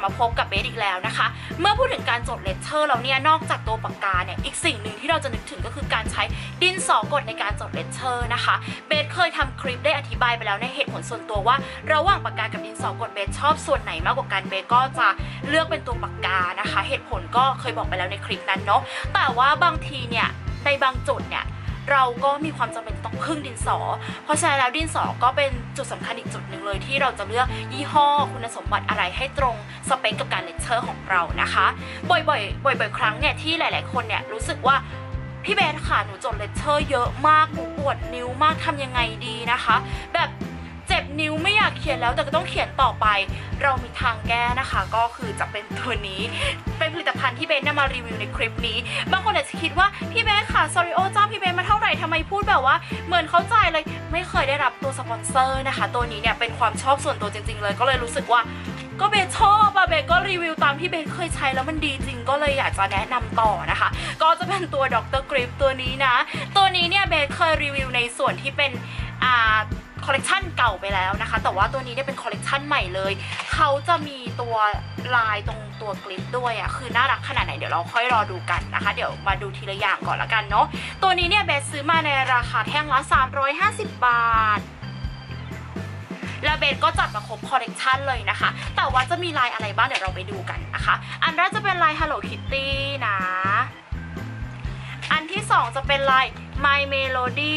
มาพบกับเบสอีกแล้วนะคะเมื่อพูดถึงการจดเลคเชอร์แล้วเนี่ยนอกจากตัวปากกาเนี่ยอีกสิ่งหนึ่งที่เราจะนึกถึงก็คือการใช้ดินสอกดในการจดเลคเชอร์นะคะเบสเคยทำคลิปได้อธิบายไปแล้วในเหตุผลส่วนตัวว่าระหว่างปากกากับดินสอกดเบสชอบส่วนไหนมากกว่ากันเบสก็จะเลือกเป็นตัวปากกานะคะเหตุผลก็เคยบอกไปแล้วในคลิปนั้นเนาะแต่ว่าบางทีเนี่ยในบางจุดเนี่ยเราก็มีความจำเป็นต้องพึ่งดินสอเพราะฉะนั้นแล้วดินสอก็เป็นจุดสำคัญอีกจุดหนึ่งเลยที่เราจะเลือกยี่ห้อคุณสมบัติอะไรให้ตรงสเปคกับการเลคเชอร์ของเรานะคะบ่อยครั้งเนี่ยที่หลายๆคนเนี่ยรู้สึกว่าพี่เบสค่ะหนูจดเลคเชอร์เยอะมากหนูปวดนิ้วมากทำยังไงดีนะคะแบบเจ็บนิ้วไม่อยากเขียนแล้วแต่ก็ต้องเขียนต่อไปเรามีทางแก้นะคะก็คือจะเป็นตัวนี้เป็นผลิตภัณฑ์ที่เบสนำมารีวิวในคลิปนี้บางคนอาจจะคิดว่าพี่เบสค่ะซอริโอจ้าพี่เบสมาเท่าไหร่ทำไมพูดแบบว่าเหมือนเข้าใจเลยไม่เคยได้รับตัวสปอนเซอร์นะคะตัวนี้เนี่ยเป็นความชอบส่วนตัวจริงๆเลยก็เลยรู้สึกว่าก็เบสชอบอะเบสก็รีวิวตามที่เบสเคยใช้แล้วมันดีจริงก็เลยอยากจะแนะนำต่อนะคะก็จะเป็นตัวดรกริปตัวนี้นะตัวนี้เนี่ยเบสเคยรีวิวในส่วนที่เป็นคอลเลกชันเก่าไปแล้วนะคะแต่ว่าตัวนี้ได้เป็นคอลเลกชันใหม่เลยเขาจะมีตัวลายตรงตัวกลิปด้วยอะคือน่ารักขนาดไหนเดี๋ยวเราค่อยรอดูกันนะคะเดี๋ยวมาดูทีละอย่างก่อนละกันเนาะตัวนี้เนี่ยเบสซื้อมาในราคาแท่งละ350 บาทแล้วเบสก็จัดมาครบคอลเลกชันเลยนะคะแต่ว่าจะมีลายอะไรบ้างเดี๋ยวเราไปดูกันนะคะอันแรกจะเป็นลาย Hello Kitty นะอันที่2จะเป็นลาย My Melody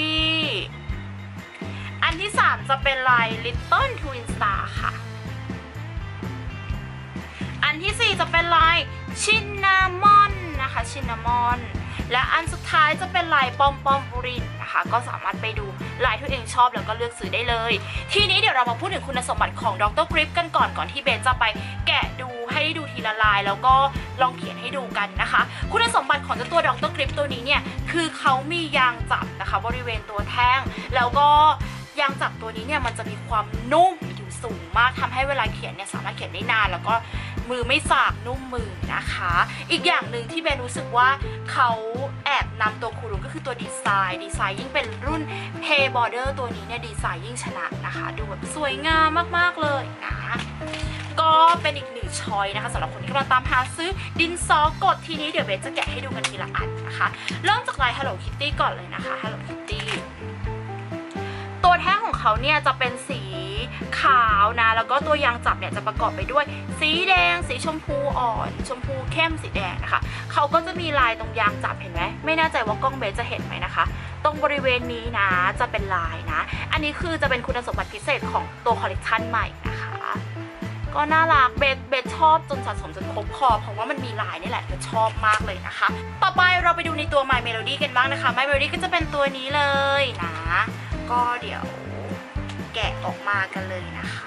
อันที่3จะเป็นลาย Little Twin Star ค่ะอันที่4จะเป็นลาย Cinnamon นะคะ Cinnamon และอันสุดท้ายจะเป็นลายปอมปอมบูรินนะคะก็สามารถไปดูลายที่ตัวเองชอบแล้วก็เลือกซื้อได้เลยทีนี้เดี๋ยวเรามาพูดถึงคุณสมบัติของดรกริปกันก่อนที่เบสจะไปแกะดูให้ดูทีละลายแล้วก็ลองเขียนให้ดูกันนะคะคุณสมบัติของตัวดรกริปตัวนี้เนี่ยคือเขามียางจับนะคะบริเวณตัวแท่งแล้วก็ยางจับตัวนี้เนี่ยมันจะมีความนุ่มอยู่สูงมากทำให้เวลาเขียนเนี่ยสามารถเขียนได้นานแล้วก็มือไม่สากนุ่มมือนะคะอีกอย่างหนึ่งที่เบนรู้สึกว่าเขาแอบนำตัวคูรุก็คือตัวดีไซน์ยิ่งเป็นรุ่น Pay Border ตัวนี้เนี่ยดีไซน์ยิ่งชนะนะคะดูแบบสวยงามมากๆเลยนะก็เป็นอีกหนึ่งช้อยนะคะสำหรับคนที่กำลังตามหาซื้อดินสอกดทีนี้เดี๋ยวเบนจะแกะให้ดูกันทีละอันนะคะเริ่มจากลาย Hello Kitty ก่อนเลยนะคะ Hello Kittyตัวแท่งของเขาเนี่ยจะเป็นสีขาวนะแล้วก็ตัวยางจับเนี่ยจะประกอบไปด้วยสีแดงสีชมพูอ่อนชมพูเข้มสีแดงนะคะเขาก็จะมีลายตรงยางจับเห็นไหมไม่แน่ใจว่ากล้องเบสจะเห็นไหมนะคะตรงบริเวณนี้นะจะเป็นลายนะอันนี้คือจะเป็นคุณสมบัติพิเศษของตัวคอลเลกชันใหม่นะคะก็น่ารักเบสชอบจนสะสมจนครบคอเพราะว่ามันมีลายนี่แหละเบสชอบมากเลยนะคะต่อไปเราไปดูในตัว My Melody กันบ้างนะคะ My Melody ก็จะเป็นตัวนี้เลยนะก็เดี๋ยวแกะออกมากันเลยนะคะ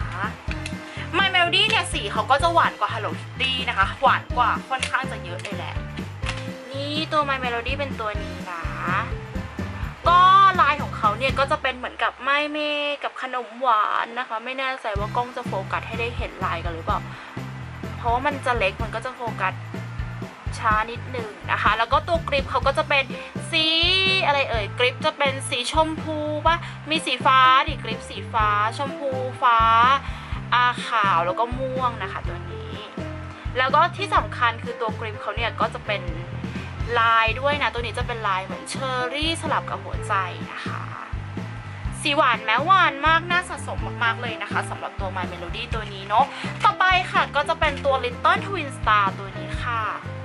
My Melody เนี่ยสีเขาก็จะหวานกว่า Hello Kitty นะคะหวานกว่าค่อนข้างจะเยอะเลยแหละนี่ตัว My Melody เป็นตัวนี้นะก็ลายของเขาเนี่ยก็จะเป็นเหมือนกับไม้เมกับขนมหวานนะคะไม่แน่ใจว่ากล้องจะโฟกัสให้ได้เห็นลายกันหรือเปล่าเพราะว่ามันจะเล็กมันก็จะโฟกัสช้านิดหนึ่งนะคะแล้วก็ตัวกริปเขาก็จะเป็นสีอะไรเอ่ยกริปจะเป็นสีชมพูป่ะมีสีฟ้าดิกริปสีฟ้าชมพูฟ้าขาวแล้วก็ม่วงนะคะตัวนี้แล้วก็ที่สำคัญคือตัวกริปเขาเนี่ยก็จะเป็นลายด้วยนะตัวนี้จะเป็นลายเหมือนเชอร์รี่สลับกับหัวใจนะคะสีหวานแม้หวานมากน่าสะสมมากๆเลยนะคะสำหรับตัว My Melody ตัวนี้เนาะต่อไปค่ะก็จะเป็นตัว Little Twin Star ตัวนี้ค่ะ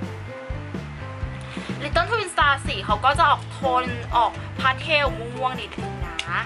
Little Twin Star สีเขาก็จะออกโทนออกพาสเทลม่วงๆนิดนึงนะ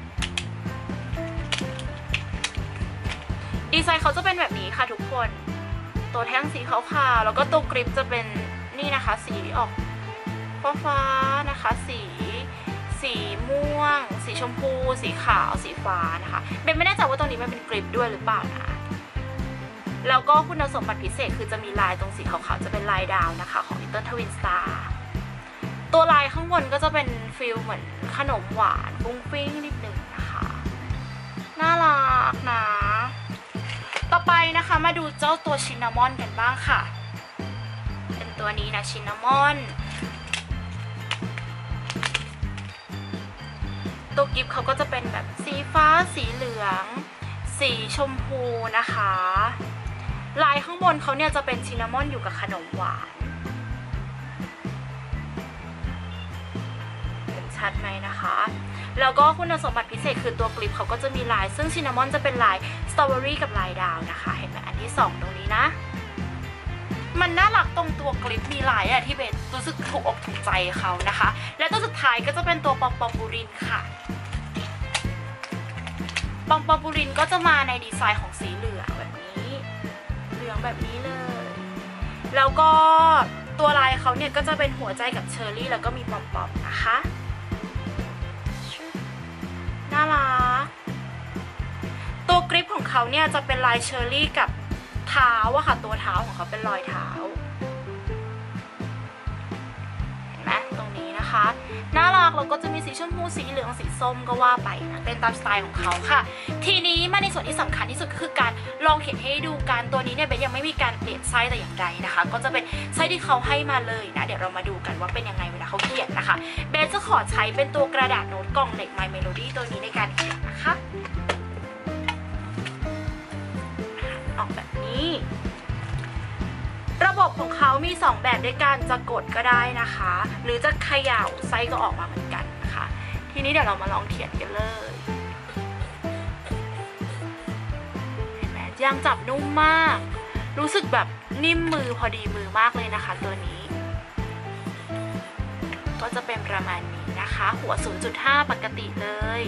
ดีไซน์เขาจะเป็นแบบนี้ค่ะทุกคนตัวแท่งสีขาวๆแล้วก็ตัวกริปจะเป็นนี่นะคะสีออกฟ้าๆนะคะสีม่วงสีชมพูสีขาวสีฟ้านะคะเบนไม่แน่ใจว่าตรงนี้มันเป็นกริปด้วยหรือเปล่านะแล้วก็คุณสมบัติพิเศษคือจะมีลายตรงสีขาวๆจะเป็นลายดาวนะคะของ Little Twin Star ตัวลายข้างบนก็จะเป็นฟิลเหมือนขนมหวานฟุ้งฟิ้งนิดนึงนะคะน่ารักนะต่อไปนะคะมาดูเจ้าตัวชินนามอนกันบ้างค่ะเป็นตัวนี้นะชินนามอนตัวกิฟต์เขาก็จะเป็นแบบสีฟ้าสีเหลืองสีชมพูนะคะลายข้างบนเขาเนี่ยจะเป็นชินนามอนอยู่กับขนมหวานเห็นชัดไหมนะคะแล้วก็คุณสมบัติพิเศษคือตัวกลิปเขาก็จะมีลายซึ่งชินนามอนจะเป็นลายสตรอเบอรี่กับลายดาวนะคะเห็นไหมอันที่2ตรงนี้นะมันน่ารักตรงตัวกลิปมีลายอะที่เบนรู้สึกถูกอกถูกใจเขานะคะและตัวสุดท้ายก็จะเป็นตัวปอมปอมบูรินค่ะปอมปอมบูรินก็จะมาในดีไซน์ของสีเหลืองแบบนี้เหลืองแบบนี้เลยแล้วก็ตัวลายเขาเนี่ยก็จะเป็นหัวใจกับเชอร์รี่แล้วก็มีปอมปอมนะคะน่ารักตัวกริปของเขาเนี่ยจะเป็นลายเชอร์รี่กับเท้าอะค่ะตัวเท้าของเขาเป็นรอยเท้าเห็นไหมตรงนี้นะคะน่ารักแล้วก็จะมีสีชมพูสีเหลืองสีส้มก็ว่าไปนะเป็นตามสไตล์ของเขาค่ะทีนี้มาในส่วนที่สำคัญที่สุดก็คือการลองเขียนให้ดูการตัวนี้เนี่ยเบนยังไม่มีการเปลี่ยนไส้แต่อย่างใดนะคะก็จะเป็นไส้ที่เขาให้มาเลยนะเดี๋ยวเรามาดูกันว่าเป็นยังไงเวลาเขาเขียนนะคะเบนจะขอใช้เป็นตัวกระดาษโน้ตกล่องเหล็ก My Melody ตัวนี้ในการเขียนนะคะออกแบบนี้ระบบของเขามี2แบบด้วยกันจะกดก็ได้นะคะหรือจะเขย่าไส้ก็ออกมาเหมือนกันนะคะทีนี้เดี๋ยวเรามาลองเขียนกันเลยเห็นไหมยางจับนุ่มมากรู้สึกแบบนิ่มมือพอดีมือมากเลยนะคะตัวนี้ก็จะเป็นประมาณนี้นะคะหัว 0.5 ปกติเลย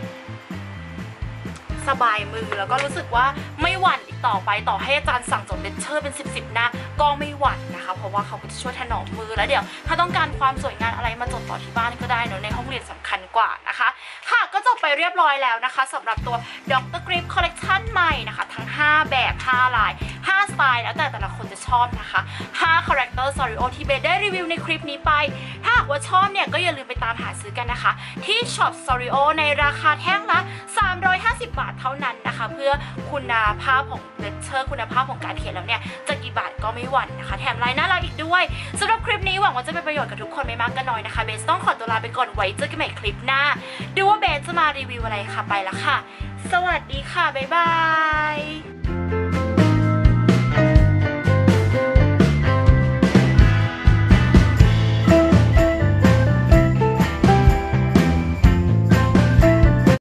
สบายมือแล้วก็รู้สึกว่าไม่หวั่นอีกต่อไปต่อให้อาจารย์สั่งจดเลคเชอร์เป็น10หน้าก็ไม่หวั่นนะคะเพราะว่าเขาจะช่วยถนอมมือแล้วเดี๋ยวถ้าต้องการความสวยงามอะไรมาจดต่อที่บ้านก็ได้เนอะในห้องเรียนสำคัญกว่านะคะค่ะก็จบไปเรียบร้อยแล้วนะคะสำหรับตัว Dr. Grip Collection ใหม่นะคะทั้ง5แบบ5ลาย5สไตล์แล้วแต่ละคนจะชอบนะคะ5 Character Sario ที่เบนได้รีวิวในคลิปนี้ไปถ้าหากว่าชอบเนี่ยก็อย่าลืมไปตามหาซื้อกันนะคะที่ Shop Sario ในราคาแท่งละ350 บาทเท่านั้นนะคะเพื่อคุณภาพของเลคเชอร์คุณภาพของการเขียนแล้วเนี่ยจะกี่บาทก็ไม่หวั่นนะคะแถมลายน่ารักอีกด้วยสำหรับคลิปนี้หวังว่าจะเป็นประโยชน์กับทุกคนไม่มากก็น้อยนะคะเบสต้องขอตัวลาไปก่อนไว้เจอกันใหม่คลิปหน้าดูว่าเบสจะมารีวิวอะไรค่ะไปละค่ะสวัสดีค่ะบ๊ายบาย